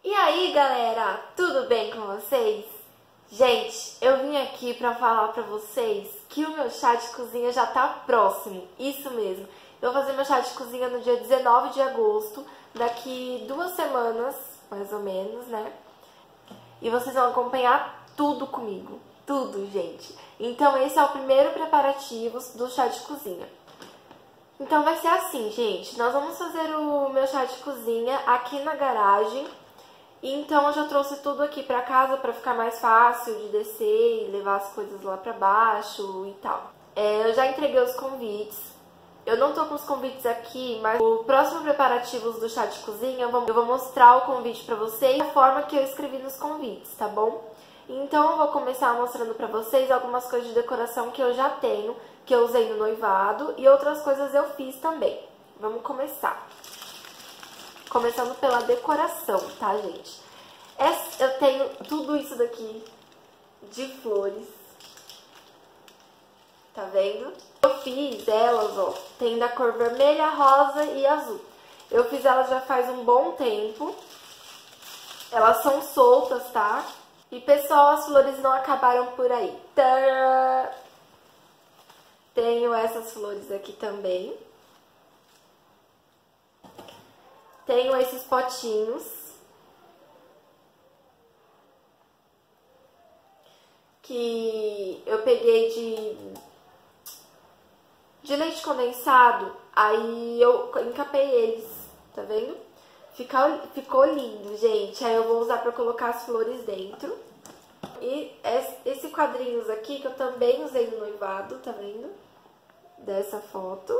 E aí, galera, tudo bem com vocês? Gente, eu vim aqui pra falar pra vocês que o meu chá de cozinha já tá próximo, isso mesmo. Eu vou fazer meu chá de cozinha no dia 19 de agosto, daqui 2 semanas, mais ou menos, né? E vocês vão acompanhar tudo comigo, tudo, gente. Então esse é o primeiro preparativo do chá de cozinha. Então vai ser assim, gente, nós vamos fazer o meu chá de cozinha aqui na garagem. Então eu já trouxe tudo aqui pra casa pra ficar mais fácil de descer e levar as coisas lá pra baixo e tal. Eu já entreguei os convites. Eu não tô com os convites aqui, mas o próximo preparativos do chá de cozinha eu vou mostrar o convite pra vocês da forma que eu escrevi nos convites, tá bom? Então eu vou começar mostrando pra vocês algumas coisas de decoração que eu já tenho, que eu usei no noivado e outras coisas eu fiz também. Vamos começar. Começando pela decoração, tá, gente? Eu tenho tudo isso daqui de flores. Tá vendo? Eu fiz elas, ó, tem da cor vermelha, rosa e azul. Eu fiz elas já faz um bom tempo. Elas são soltas, tá? E, pessoal, as flores não acabaram por aí. Tadã! Tenho essas flores aqui também. Tenho esses potinhos. Que eu peguei de leite condensado. Aí eu encapei eles, tá vendo? Ficou lindo, gente. Aí eu vou usar pra colocar as flores dentro. E esse quadrinhos aqui que eu também usei no noivado, tá vendo? Dessa foto.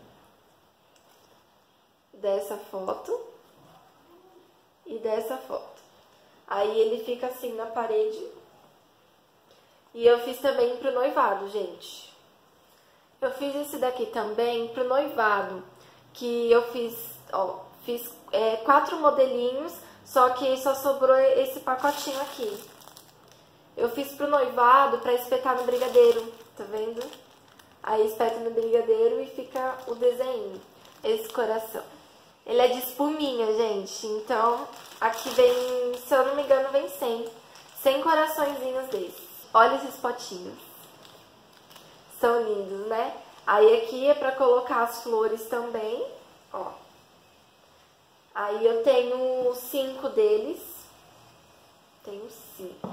Dessa foto e dessa foto. Aí ele fica assim na parede. E eu fiz também pro noivado, gente. Eu fiz esse daqui também pro noivado, que eu fiz, ó, fiz 4 modelinhos, só que só sobrou esse pacotinho aqui. Eu fiz pro noivado pra espetar no brigadeiro, tá vendo? Aí espeta no brigadeiro e fica o desenho, esse coração. Ele é de espuminha, gente, então aqui vem, se eu não me engano, vem 100 coraçõezinhos desses. Olha esses potinhos. São lindos, né? Aí aqui é pra colocar as flores também, ó. Aí eu tenho 5 deles. Tenho 5.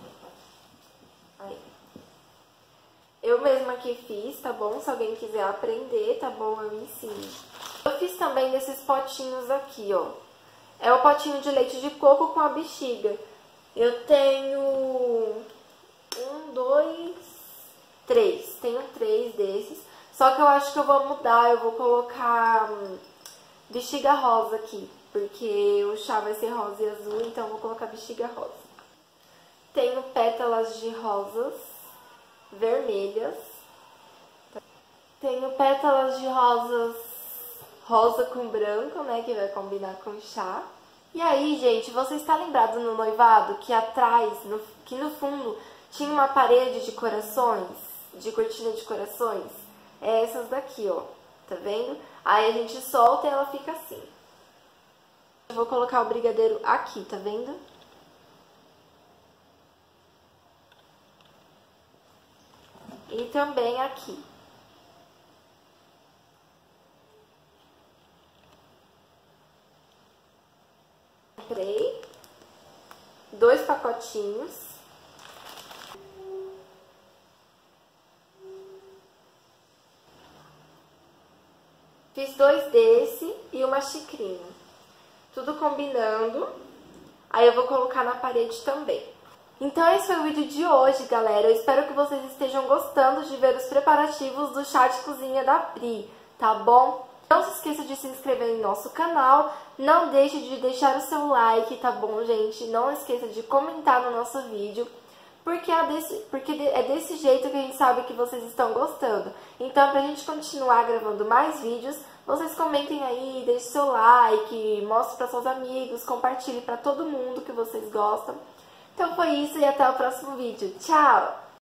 Aí. Eu mesma aqui fiz, tá bom? Se alguém quiser aprender, tá bom? Eu ensino. Eu fiz também desses potinhos aqui, ó. É o potinho de leite de coco com a bexiga. Eu tenho 1, 2, 3. Tenho 3 desses. Só que eu acho que eu vou mudar. Eu vou colocar bexiga rosa aqui. Porque o chá vai ser rosa e azul, então eu vou colocar bexiga rosa. Tenho pétalas de rosas vermelhas. Tenho pétalas de rosa com branco, né, que vai combinar com o chá. E aí, gente, você está lembrado no noivado que atrás, que no fundo, tinha uma parede de corações, de cortina de corações? É essas daqui, ó, tá vendo? Aí a gente solta e ela fica assim. Eu vou colocar o brigadeiro aqui, tá vendo? E também aqui. Comprei 2 pacotinhos. Fiz 2 desse e uma xicrinha. Tudo combinando. Aí eu vou colocar na parede também. Então esse foi o vídeo de hoje, galera. Eu espero que vocês estejam gostando de ver os preparativos do chá de cozinha da Pri, tá bom? Não se esqueça de se inscrever em nosso canal, não deixe de deixar o seu like, tá bom, gente? Não esqueça de comentar no nosso vídeo, porque é desse jeito que a gente sabe que vocês estão gostando. Então, pra gente continuar gravando mais vídeos, vocês comentem aí, deixem seu like, mostrem para seus amigos, compartilhem para todo mundo que vocês gostam. Então foi isso e até o próximo vídeo. Tchau!